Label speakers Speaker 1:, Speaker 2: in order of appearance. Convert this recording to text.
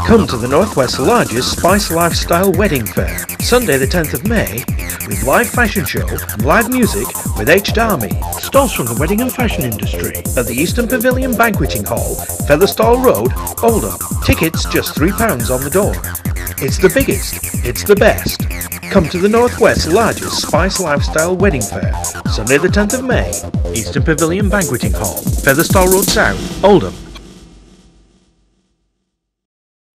Speaker 1: Come to the Northwest's largest Spice Lifestyle Wedding Fair, Sunday the 10th of May, with live fashion show and live music with H. Darmy, stalls from the wedding and fashion industry, at the Eastern Pavilion Banqueting Hall, Featherstall Road, Oldham. Tickets just £3 on the door. It's the biggest, it's the best. Come to the Northwest's largest Spice Lifestyle Wedding Fair, Sunday the 10th of May, Eastern Pavilion Banqueting Hall, Featherstall Road South, Oldham.